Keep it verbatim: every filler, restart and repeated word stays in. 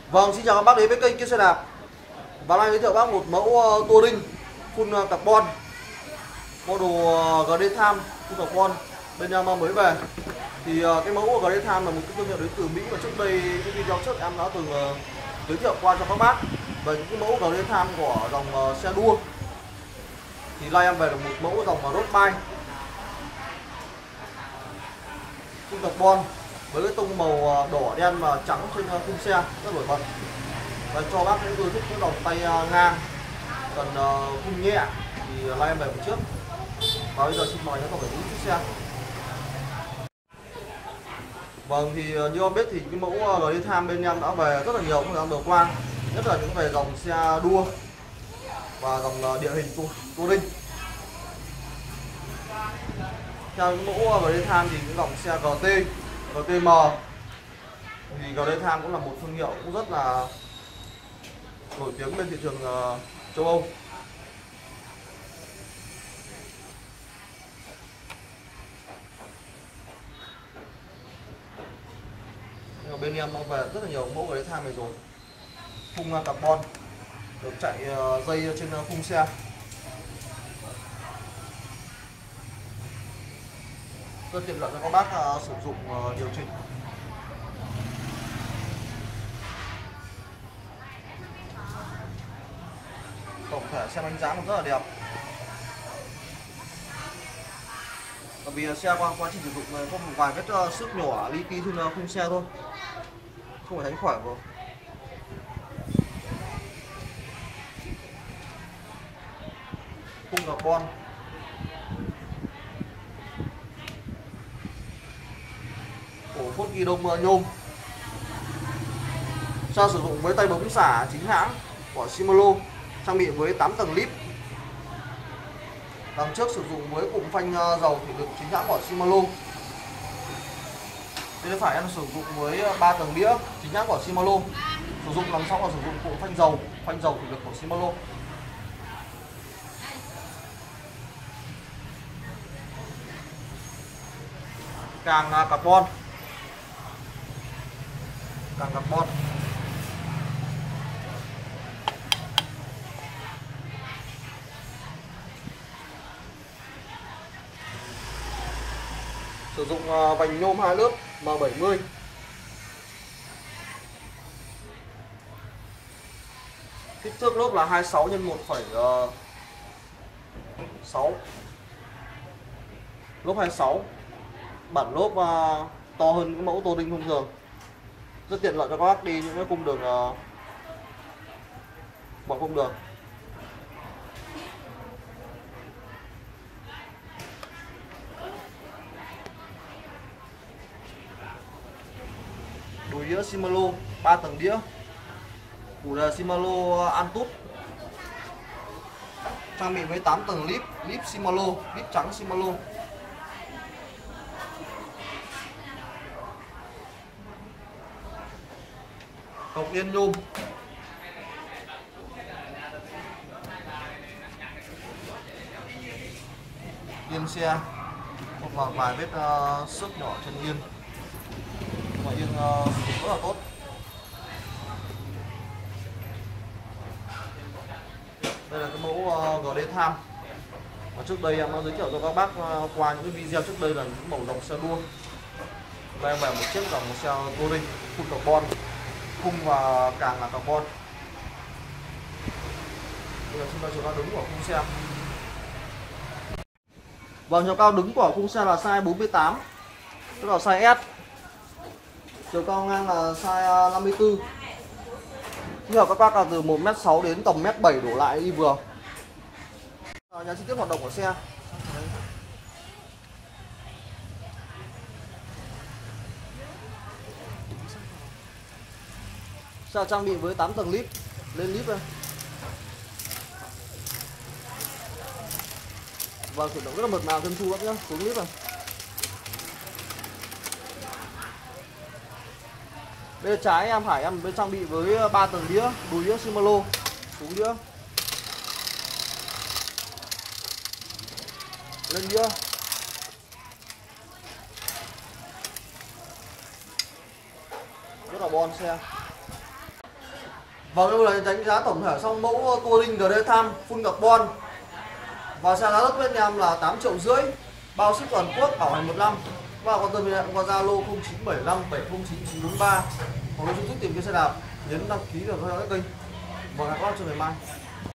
Vâng, xin chào các bác đến với kênh Kia Xe Đạp. Và nay giới thiệu bác một mẫu uh, tua đinh full uh, carbon model uh, giê đê Tham full carbon bên em uh, mới về. Thì uh, cái mẫu giê đê Tham là một cái thương hiệu đến từ Mỹ mà trước đây cái video trước em đã từng uh, giới thiệu qua cho các bác về những cái mẫu giê đê Tham của dòng uh, xe đua. Thì nay em về được một mẫu dòng uh, road bike full carbon với cái tông màu đỏ đen và trắng trên khung xe rất nổi bật, và cho bác những ưa thích cái dòng tay ngang cần khung nhẹ thì lai em về một trước. Và bây giờ xin mời các bạn phải chiếc xe. Vâng, thì như em biết thì cái mẫu giê đê Tham bên em đã về rất là nhiều trong thời gian vừa qua, nhất là những về dòng xe đua và dòng địa hình tua đinh. Theo những mẫu giê đê Tham thì những dòng xe giê tê, giê tê em thì giê đê Tham cũng là một thương hiệu cũng rất là nổi tiếng bên thị trường uh, châu Âu. Nhưng mà bên em nó về rất là nhiều mẫu giê đê Tham này rồi. Khung uh, carbon được chạy uh, dây trên uh, khung xe, rất tiện lợi cho các bác uh, sử dụng uh, điều chỉnh. Tổng thể xem đánh giá cũng rất là đẹp. Bởi vì xe qua quá trình sử dụng này có một vài vết uh, xước nhỏ li ti trên uh, khung xe thôi, không phải tránh khỏi rồi. Khung carbon, cổ phốt ghi đông uh, nhôm. Xe sử dụng với tay bấm xả chính hãng của Shimano, trang bị với tám tầng líp. Đằng trước sử dụng với cụm phanh dầu thủy lực chính hãng của Shimano. Bên phải em sử dụng với ba tầng đĩa chính hãng của Shimano. Sử dụng đằng sau là sử dụng cụm phanh dầu, phanh dầu thủy lực của Shimano. Càng carbon, càng carbon. Sử dụng vành nhôm hai lớp M bảy mươi. Kích thước lốp là hai mươi sáu nhân một phẩy sáu. Lốp hai mươi sáu. Bản lốp to hơn cái mẫu tô đinh thông thường. Rất tiện lợi cho các bác đi những cái cung đường mọi cung đường. Đùi đĩa Shimano ba tầng đĩa, củ đề Shimano Antutu, trang bị với tám tầng líp, líp Shimano, líp trắng Shimano. Cọc yên nhôm. Yên xe và vài vết uh, xước nhỏ trên yên, mà yên uh, rất là tốt. Đây là cái mẫu uh, giê đê Tham. Và trước đây em đã giới thiệu cho các bác uh, qua những cái video trước đây là những mẫu dòng xe đua. Đây em về một chiếc dòng xe tua đinh full carbon, khung và càng là carbon. Bây giờ chúng ta chiều cao đứng của khung xe. Và chiều cao đứng của khung xe là size bốn mươi tám, tức là size S. Chiều cao ngang là size năm mươi tư. Nhưng mà các bác là từ một mét sáu đến tầm một mét bảy đổ lại đi vừa. Nhà chi tiết hoạt động của xe. Xe trang bị với tám tầng líp, lên líp đây. Và chuyển động rất là mượt mà, chân chu lắm nhá, xuống líp này. Bên trái em phải em bên trang bị với ba tầng đĩa, đùi đĩa Shimano, xuống đĩa, lên đĩa. Rất là bon xe. Vâng, đây là đánh giá tổng thể xong mẫu Touring giê đê Tham full carbon. Và xe giá đất với anh em là tám triệu rưỡi, bao ship toàn quốc, bảo hành một năm. Và quan tâm liên hệ qua Zalo không chín bảy năm bảy không chín chín bốn ba. Hoặc là YouTube tìm kiếm xe đạp, nhấn đăng ký và theo dõi kênh. Và hẹn gặp lại cho ngày mai.